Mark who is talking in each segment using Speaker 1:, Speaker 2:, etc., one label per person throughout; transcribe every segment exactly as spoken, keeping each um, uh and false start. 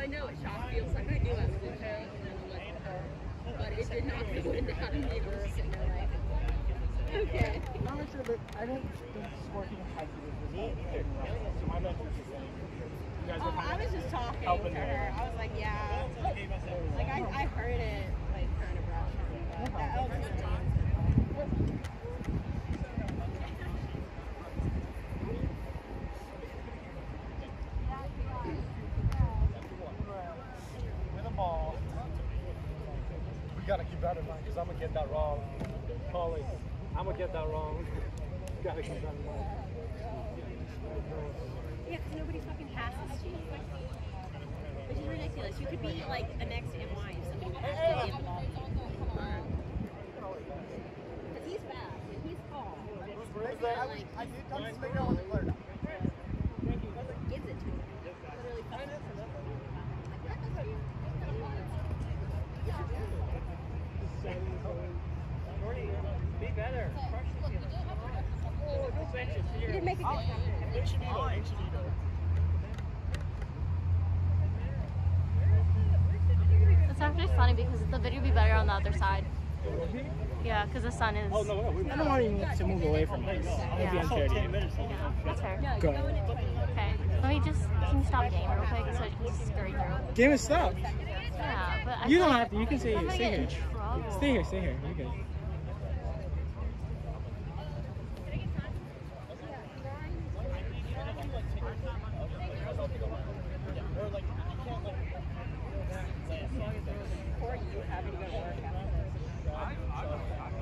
Speaker 1: I know what shock feels like. I knew I was in pain, but it did not go into how to make her sitting there like, okay.
Speaker 2: I'm not sure, but I don't think sporting has to do with it. So my message is saying, you guys
Speaker 1: Oh, I was just talking to her. I was like, yeah. Like, I, I heard it, like, kind of rough. But that was
Speaker 2: with a ball. We gotta keep that in mind because I'm gonna get that wrong. Polly, I'm gonna get that wrong. Gotta keep that in mind.
Speaker 1: Yeah, because nobody fucking passes to you. Which is ridiculous. You could be like the next M Y if somebody passes to you. Because he's fast and he's tall.
Speaker 2: Where's that? I, like, I did come to make out with the player.
Speaker 1: Gives it to him. Literally fucking
Speaker 3: Be better.
Speaker 1: You didn't make a good time.
Speaker 4: It's actually funny because the video would be better on the other side. Yeah, because the sun is.
Speaker 2: Oh, no, no, I don't want you to move away from this.
Speaker 4: Yeah.
Speaker 2: Be unfair to you.
Speaker 4: Yeah, that's fair.
Speaker 2: Go.
Speaker 4: Okay. Let me just. Can you stop game real quick so you can just scurry through?
Speaker 2: Game is stopped.
Speaker 4: Yeah, but I
Speaker 2: You don't
Speaker 4: feel
Speaker 2: have to. You can stay
Speaker 4: I'm
Speaker 2: here.
Speaker 4: gonna
Speaker 2: Stay
Speaker 4: get in
Speaker 2: here.
Speaker 4: trouble.
Speaker 2: Stay here. Stay here. You're good.
Speaker 1: Or you having to go to work after.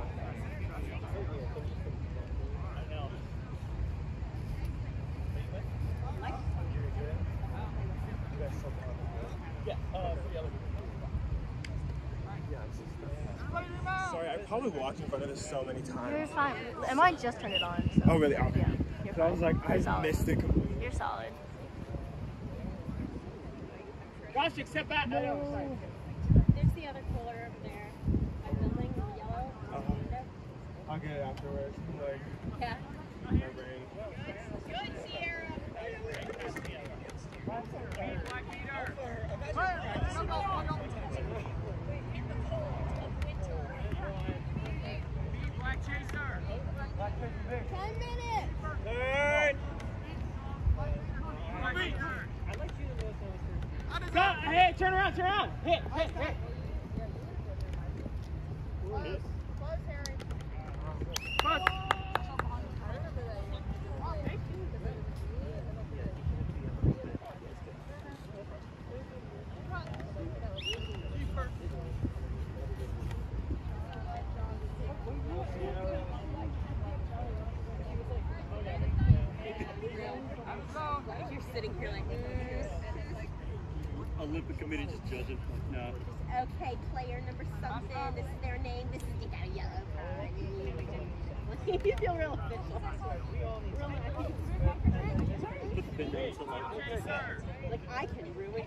Speaker 5: Sorry, I probably walked in front of this so many
Speaker 4: You're
Speaker 5: times.
Speaker 4: fine. And I just turned it on. So.
Speaker 5: Oh, really? Okay.
Speaker 4: Yeah. You're
Speaker 5: So I was like,
Speaker 4: You're
Speaker 5: I
Speaker 4: solid.
Speaker 5: missed it completely.
Speaker 4: You're solid.
Speaker 2: Gosh, accept that. No.
Speaker 1: There's the other cooler over there. My building, the yellow.
Speaker 5: Uh-huh. I'll get it afterwards. Like,
Speaker 1: Yeah.
Speaker 5: my brain.
Speaker 1: Good, Sierra. Ten minutes.
Speaker 5: Third.
Speaker 2: Go. Hey, turn around. Turn around. Hit. Hit. Hit. Close.
Speaker 1: You're sitting here like, mm.
Speaker 3: Olympic committee just judging. No.
Speaker 1: Okay, player number something. This is their name. This is you got a yellow card. You feel real official. Real nice.
Speaker 3: Put the pin down so like.
Speaker 1: Like I can ruin.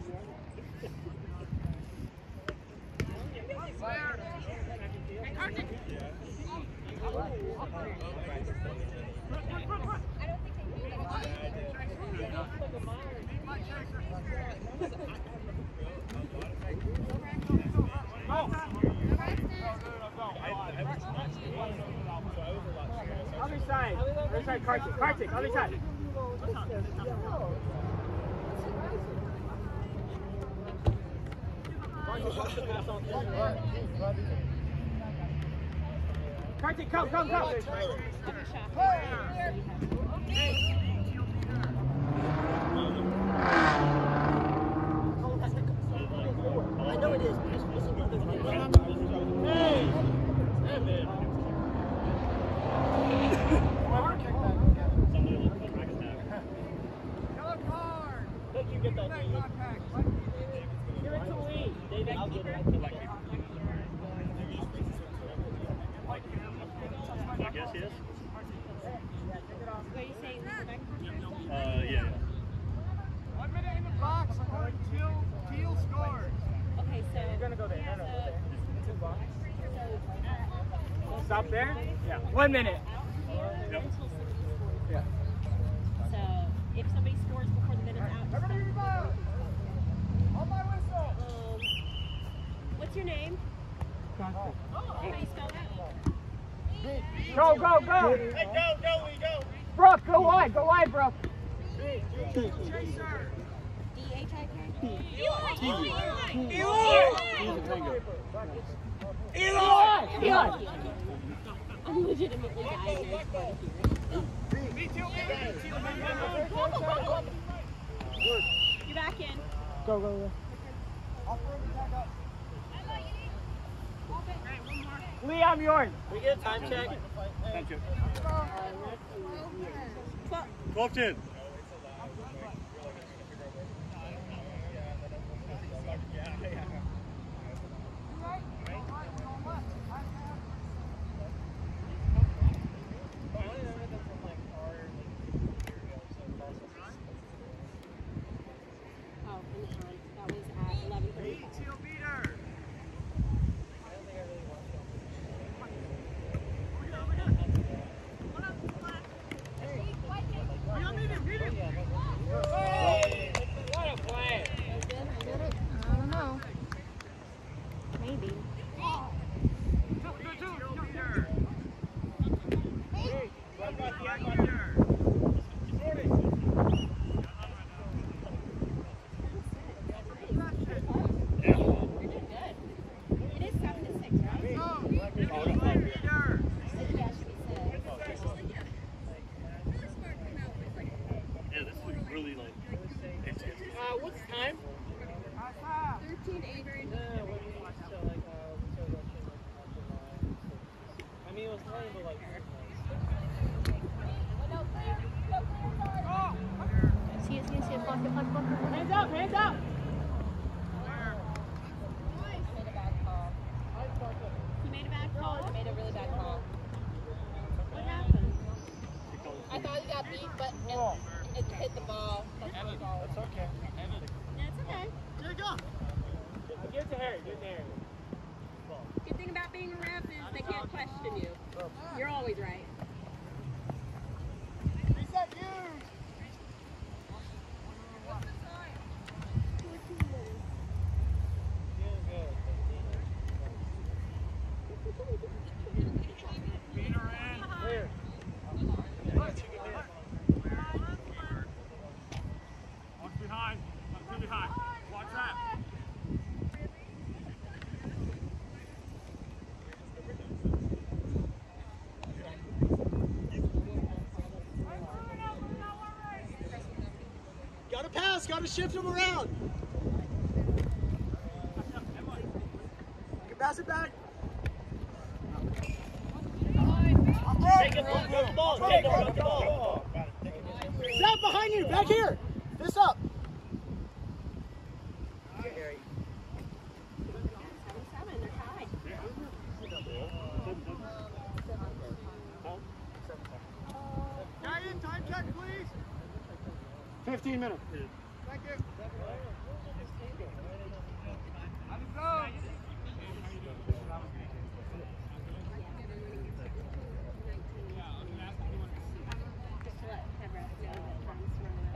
Speaker 2: Other side. Other side, Kartik. Kartik, other side. Kartik, come, come, come.
Speaker 3: I know it is.
Speaker 2: Hey!
Speaker 3: Yellow card. Let you get that. Give it to Lee. David, I'll get it. I guess yes.
Speaker 1: What are you saying?
Speaker 3: Uh, yeah.
Speaker 2: One minute in the box until Teal scores.
Speaker 1: Okay, so
Speaker 2: You're gonna go there. No, no, go there. Two box. Stop there? Yeah. One minute.
Speaker 3: Yep.
Speaker 2: Yeah.
Speaker 1: So if somebody scores before the minute's out,
Speaker 2: Everybody rebound! On my way!
Speaker 3: Go, go, go! Hey, go, go, Lee, go! Brooke, go wide, go wide, Brooke.
Speaker 1: D H I K?
Speaker 3: Eli!
Speaker 1: Eli!
Speaker 3: Eli!
Speaker 1: I'm legitimately dying. You're back in.
Speaker 3: Go, go, go. Lee, I'm yours.
Speaker 2: We get a time check.
Speaker 5: Thank you. Clifton.
Speaker 1: Oh, in the front. That was at eleven thirty-five.
Speaker 3: What a play.
Speaker 4: Did it? I don't know. Maybe.
Speaker 1: It is seven to six, right? Yes, we said.
Speaker 5: Yeah, this is really like intense.
Speaker 3: Uh, what's the time?
Speaker 1: thirteen eight.
Speaker 2: I mean, it was funny, but like.
Speaker 4: See it, see it, see it. Block it, block it, block it.
Speaker 3: Hands up, hands up!
Speaker 1: He made a bad call.
Speaker 6: He made a really bad call.
Speaker 1: What happened?
Speaker 6: I thought he got beat, but it, it hit the ball. That's what the ball was.
Speaker 2: That's okay.
Speaker 1: Yeah, it's okay.
Speaker 3: There you go. Give it to Harry, give it to Harry.
Speaker 1: Good thing about being a ref is they can't question you. You're always right.
Speaker 3: Reset you!
Speaker 2: Clear.
Speaker 5: Watch behind. Watch behind. Watch that.
Speaker 2: Gotta pass, gotta shift him around. You can pass it back.
Speaker 3: Take it, go the ball, take it, go the ball. Stop behind you, back here. This up.
Speaker 1: Seven, seven, they're tied.
Speaker 3: Guy in, time check, please. Fifteen minutes. Thank you. Let it go.
Speaker 1: Just to let have ref know that time's running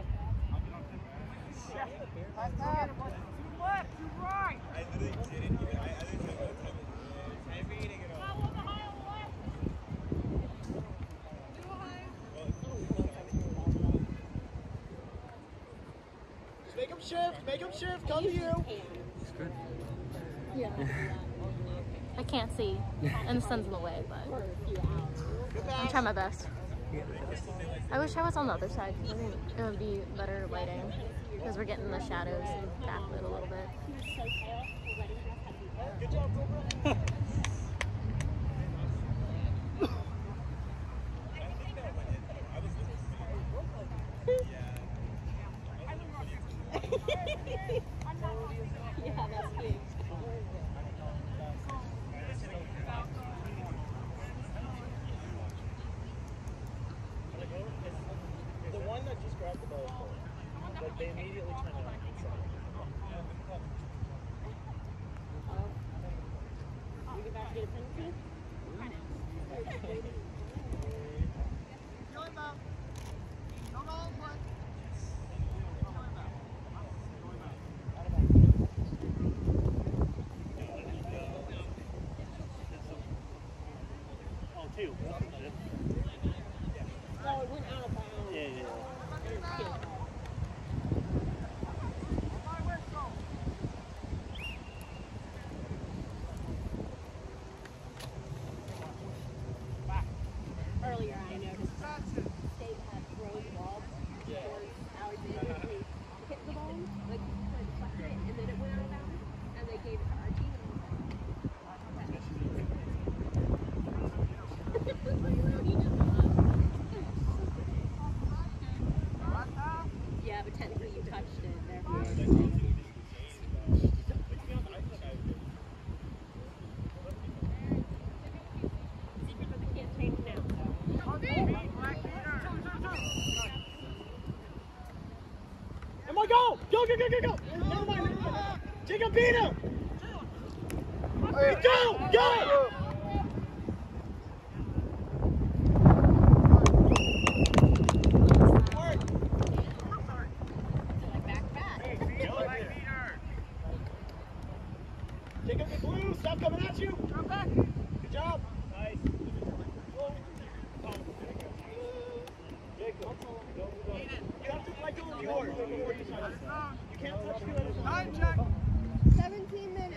Speaker 1: out.
Speaker 3: Last time. Two left, two right.
Speaker 5: I literally didn't even. I, I didn't know what time it was. I'm reading it all.
Speaker 2: Make him shift, make him shift, come to you.
Speaker 1: Yeah.
Speaker 4: I can't see, and the sun's in the way, but
Speaker 1: For a few hours.
Speaker 4: I'm trying my best. I wish I was on the other side. I think it would be better lighting because we're getting the shadows and backlit a little bit.
Speaker 1: He was so pale. The wedding dress had to be pale.
Speaker 2: Good job, Cobra.
Speaker 1: Yeah, that's cute.
Speaker 2: The one that just grabbed the ball, like they immediately turned it on.
Speaker 1: We get back to get a penalty?
Speaker 3: go! Go, go, go, go, go! Never mind, never mind. Jacob, beat him! Go! Go! Jacob, get blue! Stop coming at you! Good job! Nice. Jacob, you have to play to the board before you start. You can't touch the other side. Time check!
Speaker 1: seventeen minutes.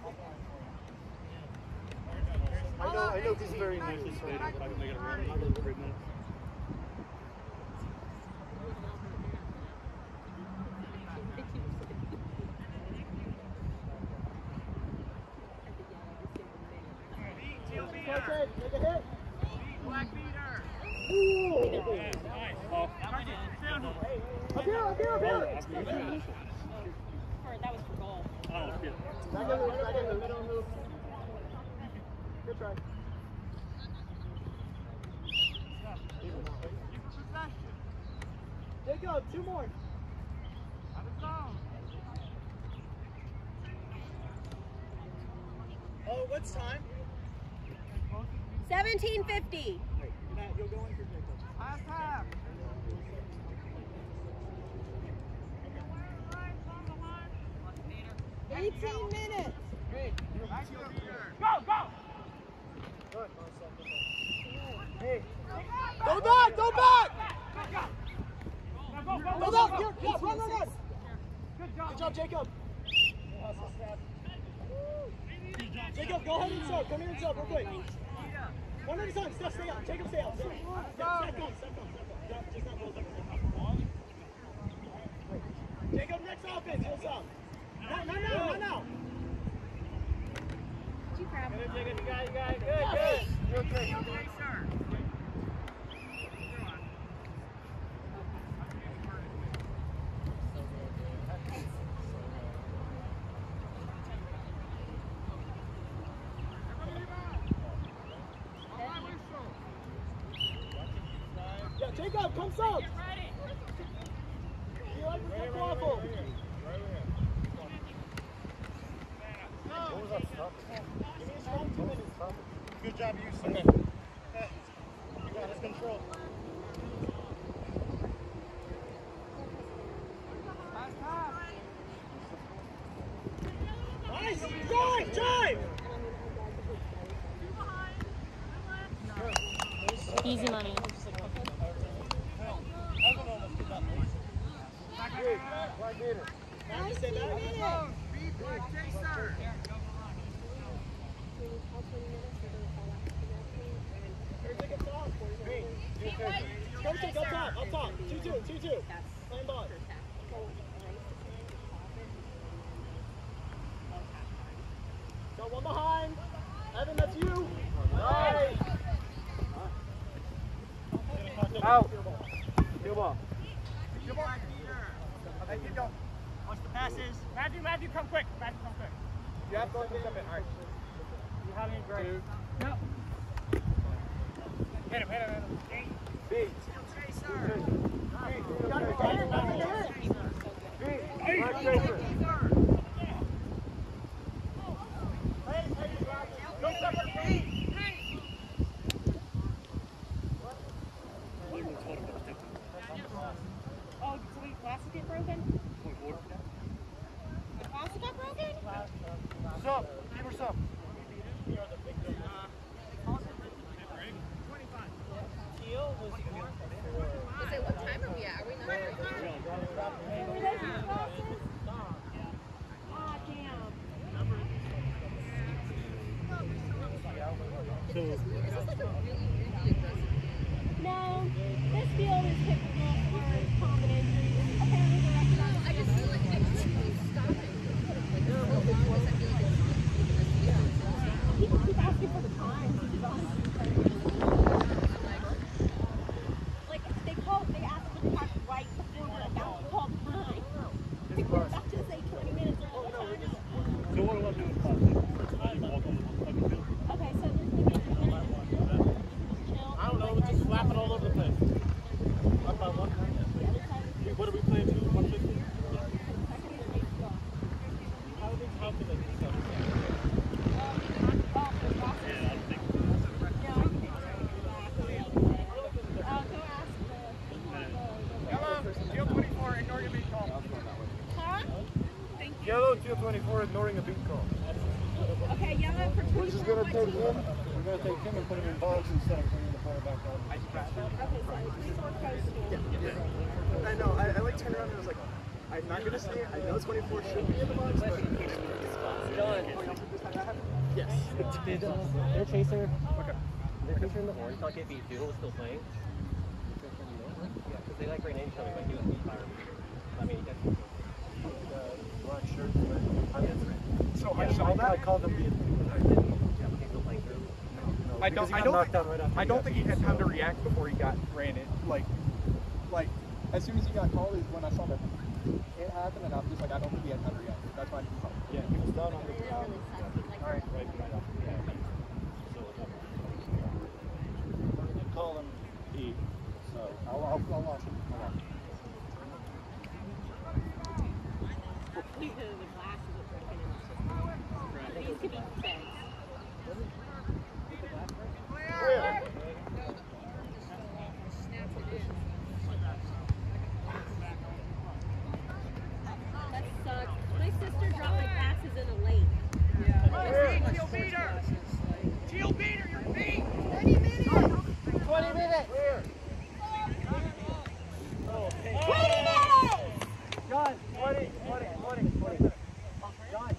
Speaker 2: I know, I know he's very new. So if I can make it a run, I'll go three minutes.
Speaker 3: Okay, make a hit.
Speaker 5: Black beater.
Speaker 3: Ooh.
Speaker 5: Nice. Oh.
Speaker 3: Up here, up here, up here.
Speaker 1: That was for goal.
Speaker 5: Oh, that's good.
Speaker 3: Back in the back in the middle move. Good try. Jacob, two more. Oh, what's time?
Speaker 1: seventeen fifty.
Speaker 3: Matt, you'll go in for Jacob.
Speaker 2: Last time.
Speaker 1: eighteen minutes.
Speaker 5: Go, go.
Speaker 3: Good. Hey. Go back, go back!
Speaker 5: Go, go,
Speaker 3: Go
Speaker 5: go,
Speaker 3: back!
Speaker 5: go.
Speaker 3: Here, yeah, run, run, run!
Speaker 5: Good job.
Speaker 3: Good job, Jacob. Jacob, go ahead and sub. Come here and sub real quick. One at a time. Steph, stay up. Jacob, stay up. Steph, Steph, come. Steph, come. Steph, come. Steph, just not both. Jacob, next offense. He'll sub. No, no, no, no, no.
Speaker 1: Did you grab it?
Speaker 2: Jacob, you got it, you got it. Good, good. You're okay. You're okay, sir.
Speaker 3: Yeah, Jacob, come sub. You like the waffle?
Speaker 2: Good job, you. Okay. You got this control.
Speaker 3: Nice! Drive! Drive!
Speaker 4: Easy money.
Speaker 3: Right beater. Nice, stay back. Come take up top, up top. two two, two two. Playing ball. Got one behind. Evan, that's you. Nice.
Speaker 2: Out. Field ball.
Speaker 3: Okay, keep going. Watch the passes.
Speaker 5: Matthew, Matthew, come quick. Matthew, come quick.
Speaker 2: You have to step in. All right.
Speaker 5: You having a great. No. Hit him, hit him, hit him.
Speaker 2: Beat.
Speaker 3: You got it, got it, got it.
Speaker 2: Beat. Mark Tracer.
Speaker 3: Go separate feet.
Speaker 1: Oh, so the plastic get broken? The plastic got broken?
Speaker 2: Sub. Give her sub.
Speaker 6: Is it what time are we at? Are we not ready?
Speaker 1: Were those your glasses? Ah, damn.
Speaker 6: Is this like a really, really aggressive?
Speaker 1: No, this field is typical for common injuries. Apparently the rest
Speaker 6: No, I just feel like I just keep stopping. Like, so long because I feel like it's
Speaker 1: people keep asking for the time. to be honest. Like they call, they ask for the time right before we're about to call time. Like we're about to say twenty minutes or the time.
Speaker 5: So what do I do with plastic? Walk on the fucking field.
Speaker 1: Okay, so there's gonna be a minute. Huh?
Speaker 2: Yellow, Teal twenty-four, ignoring a beat call.
Speaker 1: Okay, yellow for
Speaker 2: We're just
Speaker 1: twenty-four.
Speaker 2: gonna take him. We're gonna take him and put him in box instead of bringing the player back on.
Speaker 1: Okay, so twenty-four coastal.
Speaker 3: I know. I, I like turned around and I was like, I'm not gonna say it. I know twenty-four should be in the box, but yes.
Speaker 7: Did uh, their chaser, okay. their chaser in the orange not get beat too? Was still playing? Yeah, because they like rename each other like U S B Fire. I mean, that's
Speaker 2: The black shirts, but I mean,
Speaker 3: So
Speaker 2: yeah,
Speaker 3: I saw
Speaker 2: I,
Speaker 3: that.
Speaker 2: I called them beat.
Speaker 7: yeah, but he's still playing through.
Speaker 3: I
Speaker 2: Because
Speaker 3: don't.
Speaker 2: he
Speaker 3: I
Speaker 2: got
Speaker 3: don't.
Speaker 2: knocked
Speaker 3: Think,
Speaker 2: out right after
Speaker 3: I
Speaker 2: he
Speaker 3: don't
Speaker 2: got
Speaker 3: think he
Speaker 2: beat,
Speaker 3: had
Speaker 2: so-
Speaker 3: time to react before he got ran it. Like, like as soon as he got called is when I saw that it happened, and I was just like, I don't think he had time to react. That's why I didn't call.
Speaker 2: Yeah, he was down on the
Speaker 1: Really
Speaker 2: ground.
Speaker 1: sucks. Like,
Speaker 2: Right, right, right after the game. So, call him E. So, I'll, I'll, I'll watch him. I'll watch him.
Speaker 1: the glasses are broken in the system. These could be fixed.
Speaker 2: Where?
Speaker 1: That sucks. My sister dropped my glasses in a lake. Yeah.
Speaker 3: Teal beater. Teal beater. Your feet.
Speaker 1: twenty minutes!
Speaker 2: twenty minutes! Where?
Speaker 1: twenty minutes!
Speaker 2: John, twenty, twenty, twenty, twenty. John.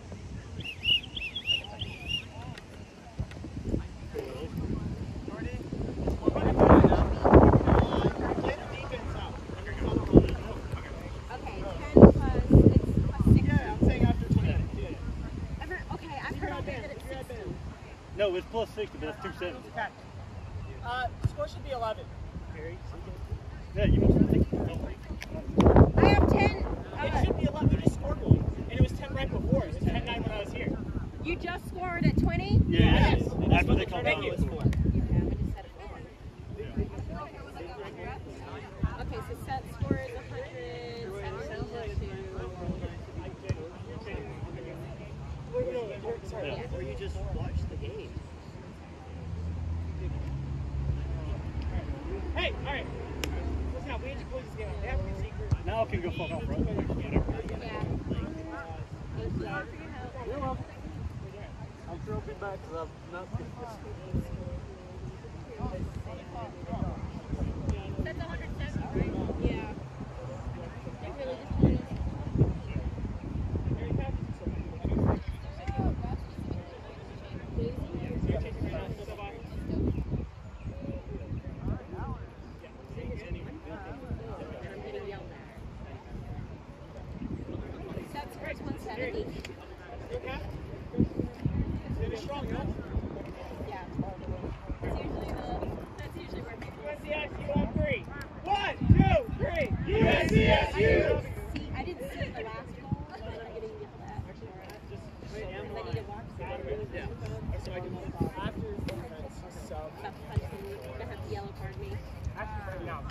Speaker 1: Okay, ten plus, it's plus six.
Speaker 3: Yeah, I'm saying after twenty minutes. Yeah.
Speaker 1: I've heard, okay, I've heard all day that it's sixty.
Speaker 5: No, it's plus sixty, but that's two seventy.
Speaker 3: Okay. Uh, score should be eleven.
Speaker 5: Yeah, you must think.
Speaker 1: I have ten.
Speaker 3: It should be eleven. We just scored one, and it was ten right before. It was ten nine when I was here.
Speaker 1: You just scored at twenty?
Speaker 5: Yeah,
Speaker 3: Yes.
Speaker 5: after they called
Speaker 3: Thank
Speaker 5: out.
Speaker 3: you.
Speaker 1: Okay, so set score is one hundred, seventy-two.
Speaker 5: Yeah.
Speaker 7: Or you just watch the game.
Speaker 3: Hey, all right. Listen now, we need to close this game out. They have to be secret.
Speaker 5: Now I can go fuck off, right?
Speaker 1: Yeah. Thank you.
Speaker 2: You're welcome. I'm sure I'll be back because I'm not.
Speaker 1: That's one hundred seventy, right? Yeah. They really just wanted to. I'm getting yelled at. Set score is one seventy.
Speaker 3: Strong, huh?
Speaker 1: Yeah. That's usually the, that's usually where people
Speaker 3: U S C S U on three. One, two, three. U S C S
Speaker 1: I
Speaker 3: U.
Speaker 1: didn't see, I didn't see the last ball, and I'm getting yelled at for it. I need to watch that.
Speaker 3: Yeah. So I can after defense sub.
Speaker 1: Stop punching me. You're gonna have to yellow card me.
Speaker 3: After no.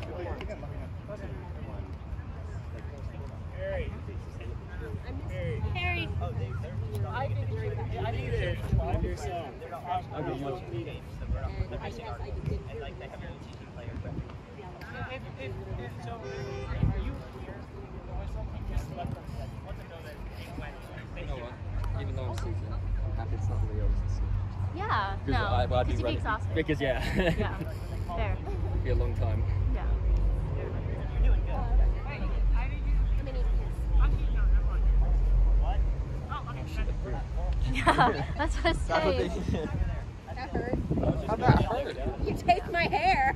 Speaker 3: Harry.
Speaker 1: I miss
Speaker 3: Harry.
Speaker 1: Harry.
Speaker 3: I need I need it. Find yourself.
Speaker 1: And I guess I just didn't hear
Speaker 7: Like they have a teaching player, but
Speaker 1: yell.
Speaker 3: If, if, if, so, are you here? Just let them let them know that it went.
Speaker 8: You know what? Even though I'm seasoned, I'm happy it's not the Leos this season.
Speaker 4: Yeah,
Speaker 8: Because
Speaker 4: no,
Speaker 8: I, well, I'd be
Speaker 4: because you'd be
Speaker 8: ready.
Speaker 4: exhausted.
Speaker 8: Because yeah,
Speaker 4: Yeah, fair.
Speaker 8: it'd be a long time.
Speaker 4: Yeah.
Speaker 1: How many
Speaker 4: Yeah, that's what I was saying.
Speaker 1: That hurt.
Speaker 3: How'd that hurt?
Speaker 1: You take my hair.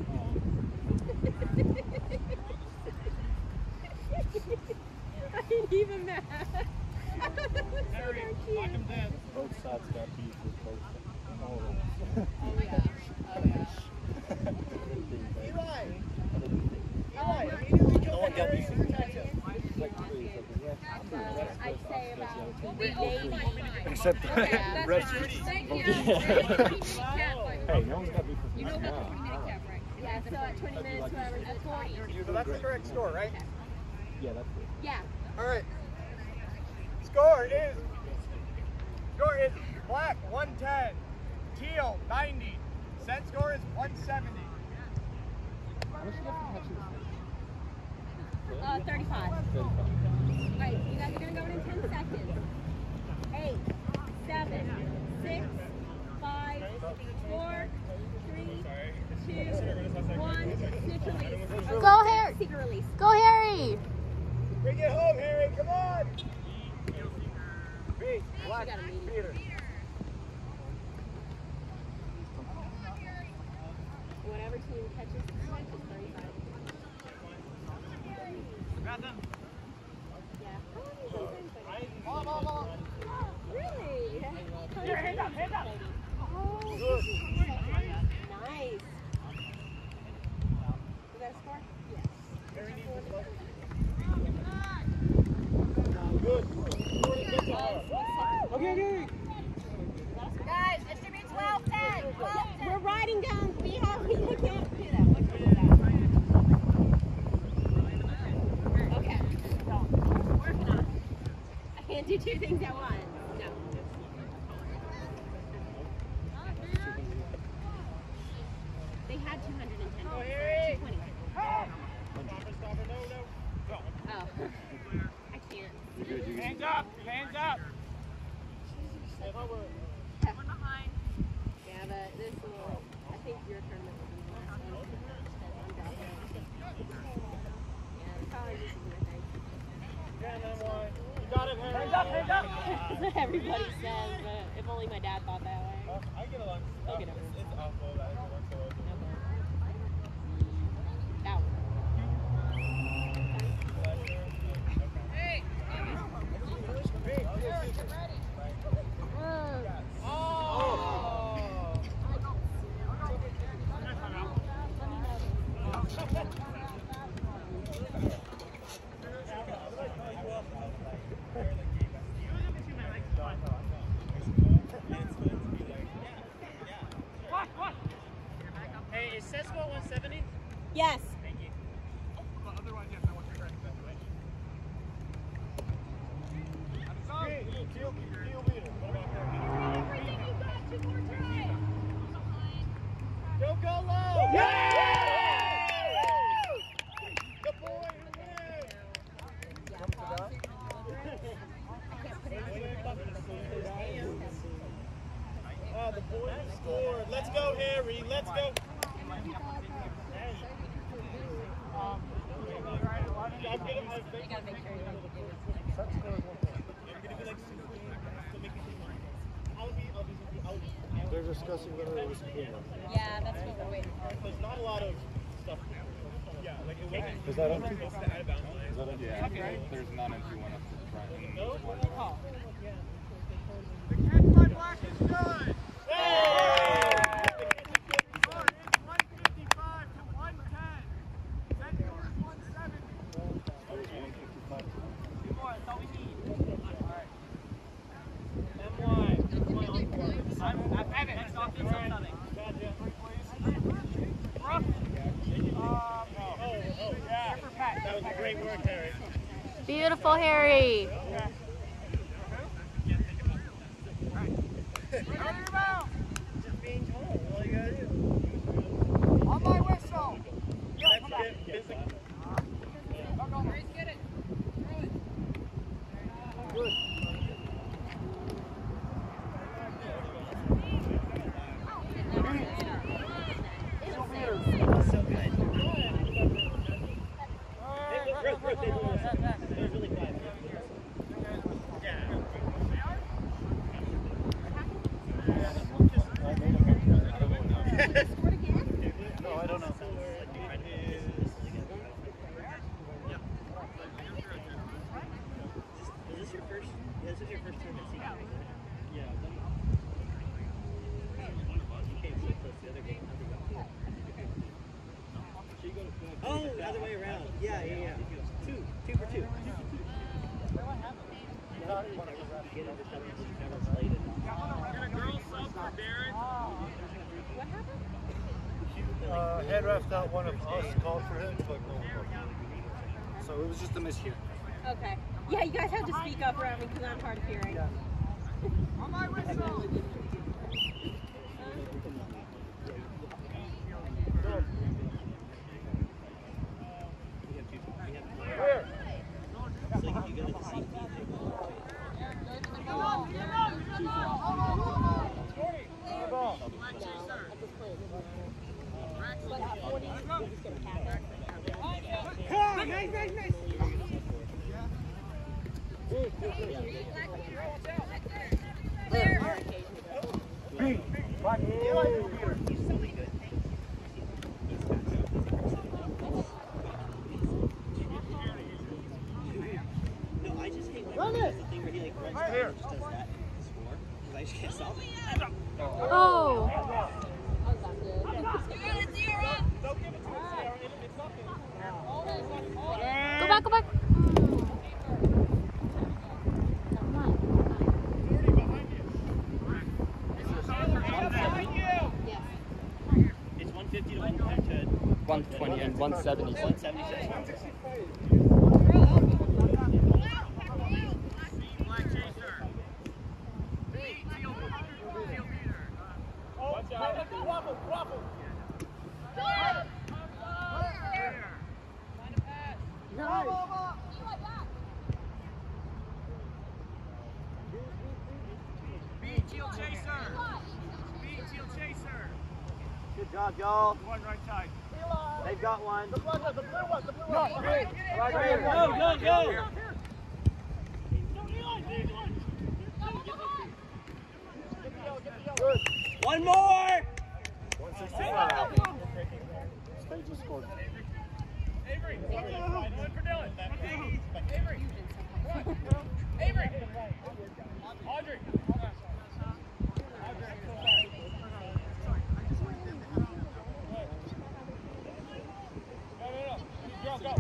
Speaker 1: I ain't even mad.
Speaker 3: Harry, lock him down.
Speaker 2: Both sides got beef with both. All of them.
Speaker 1: Oh yeah. Oh yeah.
Speaker 3: Eli. Eli.
Speaker 2: No one got beef with
Speaker 3: Texas.
Speaker 2: like three.
Speaker 1: Uh, I'd say about eighty-five.
Speaker 2: Except the
Speaker 1: Yeah.
Speaker 2: rest.
Speaker 1: Thank you.
Speaker 2: Hey, no one's got beef with me.
Speaker 6: You know about the twenty minute cap, right?
Speaker 1: Yeah, so at twenty minutes, whoever's at forty.
Speaker 3: So that's the correct score, right?
Speaker 2: Yeah, that's it.
Speaker 1: Yeah.
Speaker 3: All right. Score is score is black one ten, teal ninety. Set score is one seventy.
Speaker 2: How much do you have to catch this?
Speaker 1: Uh, thirty-five.
Speaker 2: thirty-five.
Speaker 1: Right, you guys are gonna go in in ten seconds. Eight, seven, six, five, four, three, two, one. Snitch release. Okay,
Speaker 4: Go, Harry.
Speaker 1: Secret release.
Speaker 4: Go, Harry.
Speaker 3: Bring it home, Harry. Come on.
Speaker 2: Beat. Black.
Speaker 1: got a meeting.
Speaker 2: Peter.
Speaker 1: Whatever team catches the snitch is thirty-five.
Speaker 3: Grab them.
Speaker 1: Yeah. How long have you been playing?
Speaker 3: Ball, ball, ball.
Speaker 1: Really?
Speaker 3: Here, hands up, hands up.
Speaker 1: Oh,
Speaker 2: Good.
Speaker 1: nice. Is that a score? Yes.
Speaker 2: Harry needs to play. Good. Okay, okay.
Speaker 1: Guys, it should be twelve ten. twelve ten. We're riding down. We have. We can't do that. What is that? Okay. Working on. I can't do two things at once. No. They had two hundred ten.
Speaker 3: Go, Harry.
Speaker 1: two twenty.
Speaker 3: Stopper, stopper, no, no. Go.
Speaker 1: Oh. I can't.
Speaker 3: Hands up, hands up.
Speaker 1: Yeah, but this will. I think your tournament will be the last one. I'm dropping. Yeah, the college is my thing.
Speaker 3: You got it, Harry. Hands up, hands up.
Speaker 1: That's what everybody says, but if only my dad thought that way.
Speaker 3: I get along.
Speaker 1: I'll get over it.
Speaker 3: It's awful that I get along so well.
Speaker 1: That one.
Speaker 3: Hey, is Sesco one seventy?
Speaker 1: Yes.
Speaker 3: Thank you. But otherwise, yes, I want your correct that way. Deal, deal, deal leader. What about her?
Speaker 1: Everything you got, two more tries.
Speaker 3: Go, go low! Yeah! The boy who wins! Oh, the boy who scored. Let's go, Harry. Let's go. Um, I'm getting my face.
Speaker 1: You gotta make sure you don't do it.
Speaker 2: Set score is one point.
Speaker 3: I'm gonna be like super quick to make it I'll be, I'll be, I'll be.
Speaker 2: They're discussing whether it was Puma.
Speaker 1: Yeah, that's what we're waiting for.
Speaker 3: There's not a lot of stuff. Yeah, like it wasn't.
Speaker 2: Is that on?
Speaker 3: It's the out of bounds line.
Speaker 2: Is that on?
Speaker 9: Yeah, there's none if you want us to try and use one.
Speaker 3: The cat fly black is good. Hey! Score is one fifty-five to one ten. Set score is one seventy. Two more, that's all we need. All right. M Y. I'm, I'm Evan. Next offense or nothing. Gotcha. Brooke. Um, oh, oh, yeah. That was a great work, Harry.
Speaker 4: Beautiful, Harry.
Speaker 3: Okay. Just being told. All you gotta do. On my whistle. Yeah, come back. Go, go. Grace, get it. Throw it. Good. So good. Brooke, Brooke, they were really quiet. Yeah. No, I don't know. Is this your first? Yeah, this is your first tournament season. Yeah. You came so close the other game. Oh, the other way around. Yeah, yeah, yeah. Two, two for two. Get into something you've never played it. Get a girl sub for Darren.
Speaker 1: What happened?
Speaker 2: Uh, head ref thought one of us called for him, but no one. So it was just a miscue.
Speaker 1: Okay. Yeah, you guys have to speak up around me because I'm hard of hearing.
Speaker 2: Yeah.
Speaker 3: On my whistle.
Speaker 2: Where?
Speaker 3: So you gotta decide.
Speaker 7: No, I just hate when there's the thing where he like runs down and just does that to score. Because I just can't stop it.
Speaker 4: Oh! Go back, go back!
Speaker 7: It's one fifty to one twenty.
Speaker 8: one twenty and one seventy.
Speaker 7: one seventy-six.
Speaker 3: Good job, y'all. One right side. They've got one. The blue one, the blue one, the blue one. Go, go, go. One more.
Speaker 2: one sixty-five. Stage just scored.
Speaker 3: Avery. One for Dylan. Avery. Avery. Audrey. Go, go.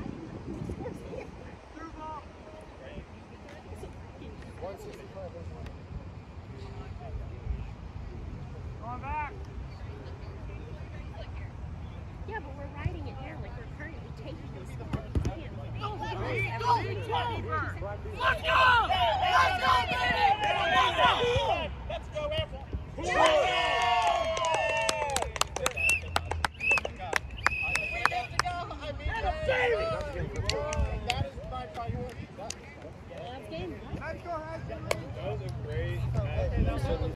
Speaker 2: one sixty-five.
Speaker 3: Going back.
Speaker 1: Yeah, but we're writing it down like we're currently taking this stuff.
Speaker 3: Let's go! Let's go! Let's go, Let's go,